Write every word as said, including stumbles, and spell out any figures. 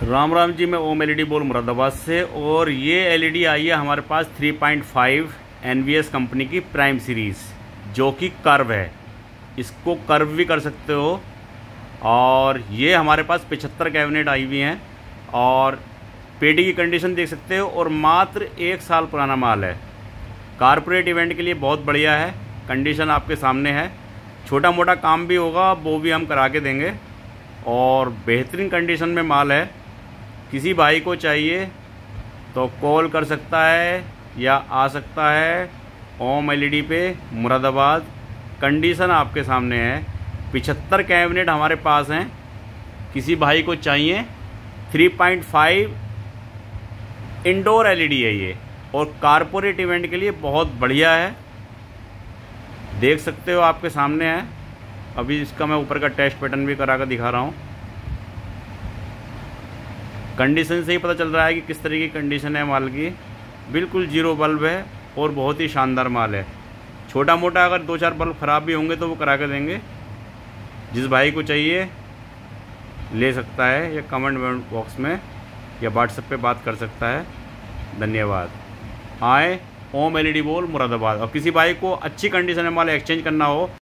राम राम जी, मैं ओम एलईडी बोल मुरादाबाद से। और ये एलईडी आई है हमारे पास three point five NVS company की प्राइम सीरीज़, जो कि कर्व है। इसको कर्व भी कर सकते हो। और ये हमारे पास पचहत्तर कैबिनेट आई हुई हैं और पेटी की कंडीशन देख सकते हो। और मात्र एक साल पुराना माल है। कारपोरेट इवेंट के लिए बहुत बढ़िया है। कंडीशन आपके सामने है। छोटा मोटा काम भी होगा वो भी हम करा के देंगे। और बेहतरीन कंडीशन में माल है। किसी भाई को चाहिए तो कॉल कर सकता है या आ सकता है ओम एलईडी पे मुरादाबाद। कंडीशन आपके सामने है। पचहत्तर कैबिनेट हमारे पास हैं। किसी भाई को चाहिए। Three point five indoor LED है ये, और कारपोरेट इवेंट के लिए बहुत बढ़िया है। देख सकते हो आपके सामने है। अभी इसका मैं ऊपर का टेस्ट पैटर्न भी करा कर दिखा रहा हूँ। कंडीशन से ही पता चल रहा है कि किस तरह की कंडीशन है माल की। बिल्कुल जीरो बल्ब है और बहुत ही शानदार माल है। छोटा मोटा अगर दो चार बल्ब ख़राब भी होंगे तो वो करा के देंगे। जिस भाई को चाहिए ले सकता है, या कमेंट बॉक्स में या व्हाट्सएप पे बात कर सकता है। धन्यवाद। आए ओम एलईडी बोल मुरादाबाद। और किसी भाई को अच्छी कंडीशन में माल एक्सचेंज करना हो